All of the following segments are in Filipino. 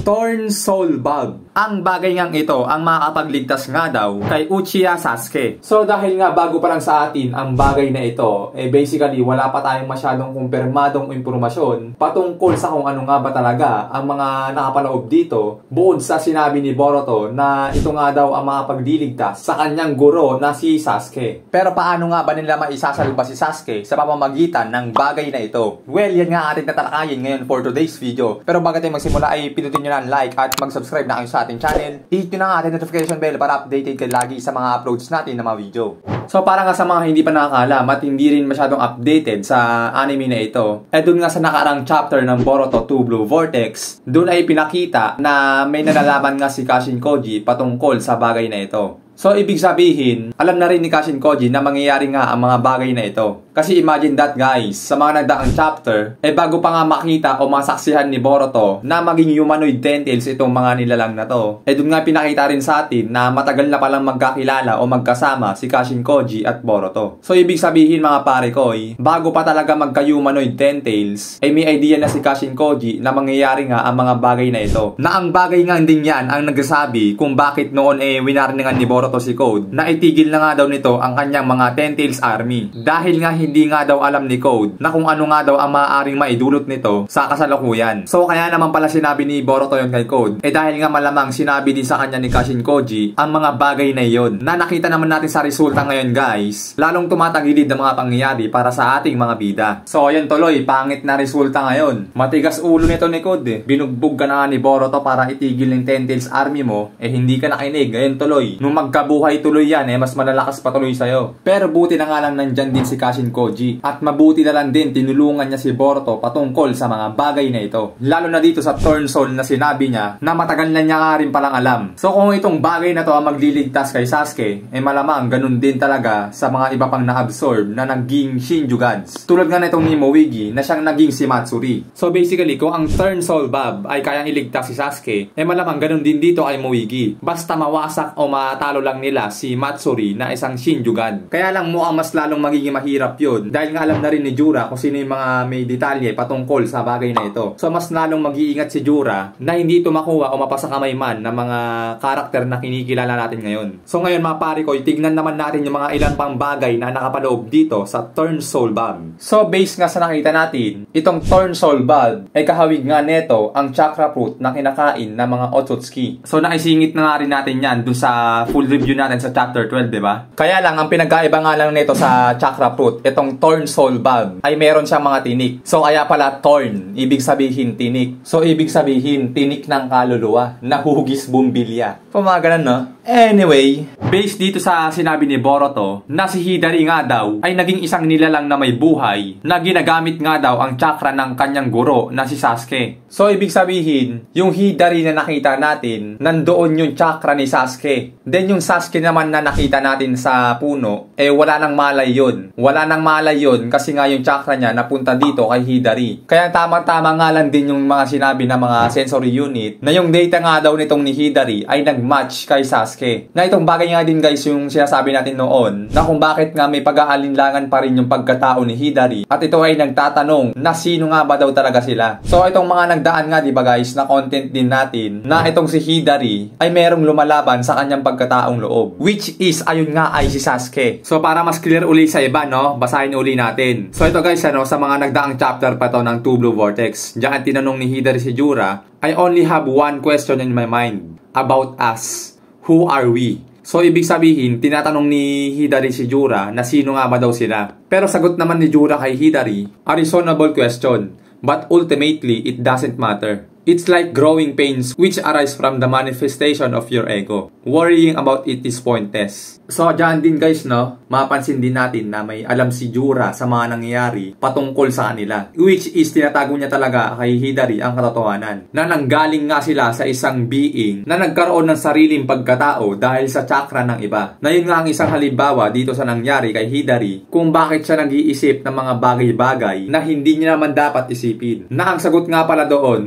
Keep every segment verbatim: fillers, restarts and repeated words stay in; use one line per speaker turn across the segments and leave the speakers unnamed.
Thorn Soul Bulb. Ang bagay ngang ito ang makakapagligtas nga daw kay Uchiha Sasuke. So dahil nga bago pa lang sa atin ang bagay na ito, eh basically wala pa tayong masyadong kumpirmadong impormasyon patungkol sa kung ano nga ba talaga ang mga nakapaloob dito bukod sa sinabi ni Boruto na ito nga daw ang makapagdiligtas sa kanyang guro na si Sasuke. Pero paano nga ba nila maisasalba si Sasuke sa pamamagitan ng bagay na ito? Well, yan nga ating tatalakayin ngayon for today's video. Pero bago tayo magsimula ay pinutin nyo na like at mag-subscribe na kayo sa ating channel. Hit nyo na nga ating notification bell para updated kayo lagi sa mga uploads natin na mga video. So para nga sa mga hindi pa nakakalam at hindi rin masyadong updated sa anime na ito, eh dun nga sa nakarang chapter ng Boruto two Blue Vortex, dun ay pinakita na may nalalaman nga si Kashin Koji patungkol sa bagay na ito. So, ibig sabihin, alam na rin ni Kashin Koji na mangyayari nga ang mga bagay na ito. Kasi imagine that guys, sa mga nagdaang chapter, eh bago pa nga makita o masaksihan ni Boruto na maging humanoid tentacles itong mga nilalang na to, eh dun nga pinakita rin sa atin na matagal na palang magkakilala o magkasama si Kashin Koji at Boruto. So, ibig sabihin mga pare ko, eh, bago pa talaga magka-humanoid tentacles, eh may idea na si Kashin Koji na mangyayari nga ang mga bagay na ito. Na ang bagay nga din yan ang nagsasabi kung bakit noon eh winarningan ni Boruto to si Code na itigil na nga daw nito ang kanyang mga Tentacles Army dahil nga hindi nga daw alam ni Code na kung ano nga daw ang maaaring maidulot nito sa kasalukuyan. So kaya naman pala sinabi ni Boruto yon kay Code eh dahil nga malamang sinabi din sa kanya ni Kashin Koji ang mga bagay na yon na nakita naman natin sa resulta ngayon guys, lalong tumatagilid ang mga pangyayari para sa ating mga bida. So ayun tuloy, pangit na resulta ngayon. Matigas ulo nito ni Code eh. Binugbog ka na nga ni Boruto para itigil ng Tentacles Army mo eh hindi ka nakinig. Ayun tuloy, nung mag kabuhay tuloy yan eh, mas malalakas pa tuloy sa'yo. Pero buti na nga lang nandyan din si Kashin Koji. At mabuti na lang din tinulungan niya si Boruto patungkol sa mga bagay na ito. Lalo na dito sa Thorn Soul na sinabi niya na matagal na niya nga rin palang alam. So kung itong bagay na to ang magliligtas kay Sasuke, eh malamang ganun din talaga sa mga iba pang na-absorb na naging Shinjugads. Tulad nga na itong Nimoigi na siyang naging si Matsuri. So basically, kung ang Thorn Soul Bulb ay kayang iligtas si Sasuke, eh malamang ganun din dito kay Moigi. Basta mawasak o matalo lang nila si Matsuri na isang Shinjugan. Kaya lang mukhang mas lalong magiging mahirap yun dahil nga alam na rin ni Jura kung sino yung mga may detalye patungkol sa bagay na ito. So mas lalong mag-iingat si Jura na hindi ito makuha o mapasa kamay man ng mga karakter na kinikilala natin ngayon. So ngayon mga pare ko, tignan naman natin yung mga ilan pang bagay na nakapaloob dito sa Thorn Soul Bulb. So based nga sa nakita natin, itong Thorn Soul Bulb ay kahawig nga neto ang chakra fruit na kinakain ng mga Otsutsuki. So naisingit na nga rin natin yan dun sa full review natin sa chapter twelve, di ba? Kaya lang, ang pinagkaiba nga lang nito sa chakra fruit, itong Thorn Soul Bulb, ay meron siyang mga tinik. So, kaya pala Thorn, ibig sabihin tinik. So, ibig sabihin tinik ng kaluluwa, nahugis bumbilya. Pumagalan, no? Anyway, based dito sa sinabi ni Boruto, na si Hidari nga daw ay naging isang nilalang na may buhay, na ginagamit nga daw ang chakra ng kanyang guro na si Sasuke. So, ibig sabihin, yung Hidari na nakita natin, nandoon yung chakra ni Sasuke. Then, yung Sasuke naman na nakita natin sa puno, eh wala nang malay yun. Wala nang malay yun kasi nga yung chakra niya napunta dito kay Hidari. Kaya tama-tama nga lang din yung mga sinabi ng mga sensory unit na yung data nga daw nitong ni Hidari ay nag-match kay Sasuke. Na itong bagay nga din guys yung sinasabi natin noon na kung bakit nga may pag-aalinlangan pa rin yung pagkatao ni Hidari at ito ay nagtatanong na sino nga ba daw talaga sila. So itong mga nagdaan nga diba guys na content din natin na itong si Hidari ay merong lumalaban sa kanyang pagkataong loob, which is ayun nga ay si Sasuke. So para mas clear uli sa iba, no, basahin uli natin. So ito guys, ano, sa mga nagdaang chapter pa to ng two Blue Vortex, diyan tinanong ni Hidari si Jura, I only have one question in my mind about us. Who are we? So ibig sabihin, tinatanong ni Hidari si Jura na sino nga ba daw sila. Pero sagot naman ni Jura kay Hidari, a reasonable question, but ultimately it doesn't matter. It's like growing pains which arise from the manifestation of your ego. Worrying about it is pointless. So, dyan din guys, no, mapansin din natin na may alam si Jura sa mga nangyayari patungkol sa kanila. Which is, tinatago niya talaga kay Hidari ang katotohanan. Na nanggaling nga sila sa isang being na nagkaroon ng sariling pagkatao dahil sa chakra ng iba. Na yun nga ang isang halimbawa dito sa nangyari kay Hidari kung bakit siya nag-iisip ng mga bagay-bagay na hindi niya naman dapat isipin. Na ang sagot nga pala doon ay dahil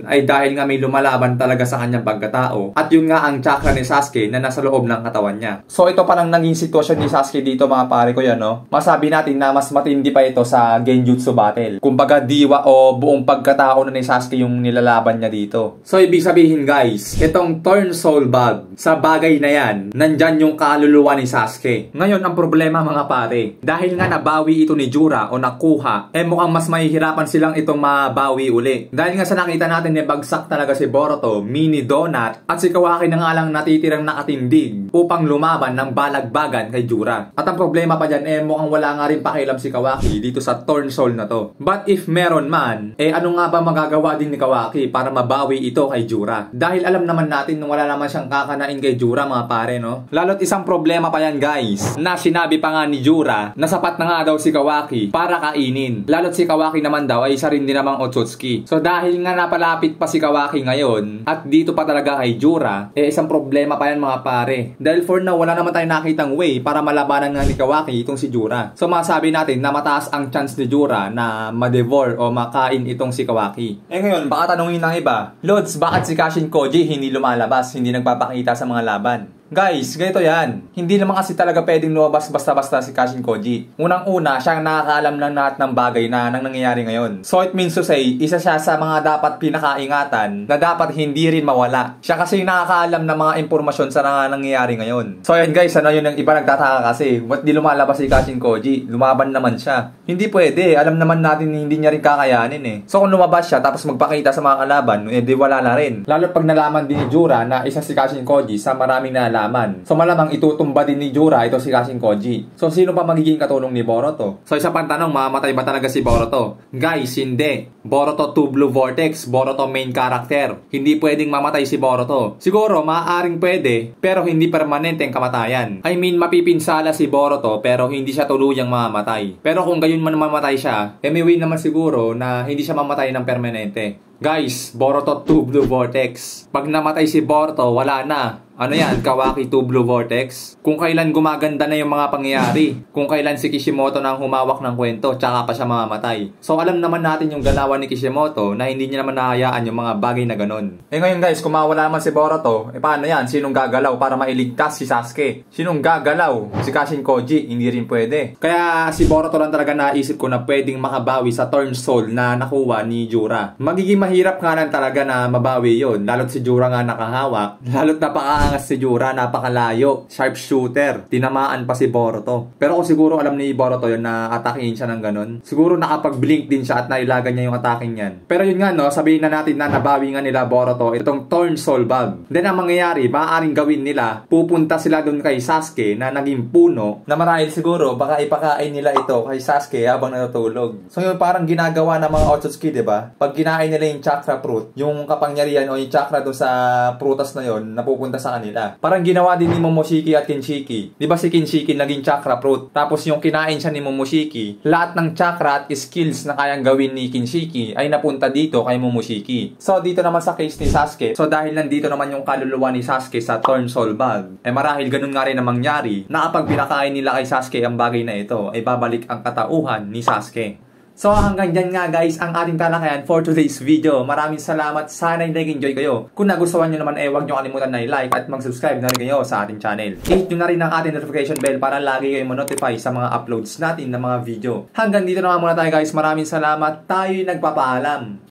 dahil nga may lumalaban talaga sa kanyang pagkatao. At yun nga ang chakra ni Sasuke na nasa loob ng katawan niya. So ito parang naging sitwasyon ni Sasuke dito mga pare ko yan, no? Masabi natin na mas matindi pa ito sa Genjutsu battle. Kumbaga diwa o buong pagkatao na ni Sasuke yung nilalaban niya dito. So ibig sabihin guys, itong Turn Soul Bag, sa bagay na yan, nandyan yung kaluluwa ni Sasuke. Ngayon ang problema mga pare, dahil nga nabawi ito ni Jura o nakuha, eh mukhang mas mahihirapan silang itong mabawi uli. Dahil nga sa nakita natin eh bagsak talaga si Boruto, Mini Donut, at si Kawaki na nga lang natitirang nakatindig upang lumaban ng balagbagan kay Jura. At ang problema pa dyan, eh mukhang wala nga rin pakialam si Kawaki dito sa Turn Soul na to. But if meron man, eh ano nga ba magagawa din ni Kawaki para mabawi ito kay Jura? Dahil alam naman natin nung wala naman siyang kakanain kay Jura mga pare, no? Lalo't isang problema pa yan guys, na sinabi pa nga ni Jura na sapat na nga daw si Kawaki para kainin. Lalo't si Kawaki naman daw ay isa rin din namang Otsutsuki. So dahil nga napalapit pa si Kawaki ngayon at dito pa talaga kay Jura, eh isang problema pa yan mga pare. Dahil for now wala naman tayong nakitang way para malabanan nga ni Kawaki itong si Jura. So masabi natin na mataas ang chance ni Jura na ma-devour o makain itong si Kawaki. Eh ngayon baka tanungin ng iba, Lods, bakit si Kashin Koji hindi lumalabas, hindi nagpapakita sa mga laban? Guys, ganito yan. Hindi naman kasi talaga pwedeng lumabas basta-basta si Kashin Koji. Unang-una, siya ang nakakaalam ng lahat ng bagay na nang nangyayari ngayon. So it means to say, isa siya sa mga dapat pinakaingatan na dapat hindi rin mawala. Siya kasi yung nakakaalam ng mga impormasyon sa nang nangyayari ngayon. So yan guys, ano yun ang iba nagtataka kasi, ba't di lumalabas si Kashin Koji? Lumaban naman siya. Hindi pwede. Alam naman natin hindi niya rin kakayanin eh. So kung lumabas siya tapos magpakita sa mga kalaban, eh di wala na rin. Lalo pag nalaman din ni Jura na isa si Kashin Koji sa maraming nalaman. So malamang itutumba din ni Jura ito si Kashin Koji. So sino pa magiging katulong ni Boruto? So isa pang tanong, mamamatay ba talaga si Boruto? Guys, hindi. Boruto two Blue Vortex, Boruto main character. Hindi pwedeng mamatay si Boruto. Siguro maaaring pwede, pero hindi permanente ang kamatayan. I mean, mapipinsala si Boruto pero hindi siya tuluyang mamamatay. Pero kung gayon man mamatay siya, eh may way naman siguro na hindi siya mamatay ng permanente. Guys, Boruto two Blue Vortex. Pag namatay si Boruto, wala na. Ano yan? Kawaki two Blue Vortex? Kung kailan gumaganda na yung mga pangyayari. Kung kailan si Kishimoto nang humawak ng kwento, tsaka pa siya mamamatay. So alam naman natin yung galawan ni Kishimoto na hindi niya naman nahayaan yung mga bagay na ganun. Eh ngayon guys, kung mawala naman si Boruto, eh paano yan? Sinong gagalaw para mailigtas si Sasuke? Sinong gagalaw? Si Kashin Koji? Hindi rin pwede. Kaya si Boruto lang talaga naisip ko na pwedeng makabawi sa Turn Soul na nakuha ni Jura. Magiging mahirap nga lang talaga na mabawi yun. Lalo't si Jura nga nakahawak. Lalo't napakaangas si Jura, napakalayo. Sharpshooter. Tinamaan pa si Boruto. Pero kung siguro alam ni Boruto yun na atakin siya ng ganun, siguro nakapag-blink din siya at nailagan niya yung atakin yan. Pero yun nga no, sabihin na natin na nabawi nga nila Boruto itong Turn Soul Bag. Then ang mangyayari, maaaring gawin nila, pupunta sila dun kay Sasuke na naging puno, na marahil siguro baka ipakain nila ito kay Sasuke habang natutulog. So yun parang ginagawa ng mga Otsutsuki, diba? Pag kinain nila yung chakra fruit, yung kapangyarihan o yung chakra doon sa prutas na yon napupunta sa kanila. Parang ginawa din ni Momoshiki at Kinshiki. Di ba si Kinshiki naging chakra fruit? Tapos yung kinain siya ni Momoshiki, lahat ng chakra at skills na kayang gawin ni Kinshiki ay napunta dito kay Momoshiki. So dito naman sa case ni Sasuke, so dahil nandito naman yung kaluluwa ni Sasuke sa Turn Soul Bag, eh marahil ganun nga rin ang mangyari na kapag pinakain nila kay Sasuke ang bagay na ito, ay babalik ang katauhan ni Sasuke. So hanggang dyan nga guys ang ating talakayan for today's video. Maraming salamat. Sana nag-enjoy kayo. Kung nagustuhan nyo naman eh huwag nyo kalimutan na i-like at mag-subscribe na rin kayo sa ating channel. Hit nyo na rin ang ating notification bell para lagi kayo ma-notify sa mga uploads natin ng mga video. Hanggang dito na muna tayo guys. Maraming salamat. Tayo'y nagpapaalam.